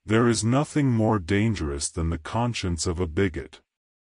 There is nothing more dangerous than the conscience of a bigot.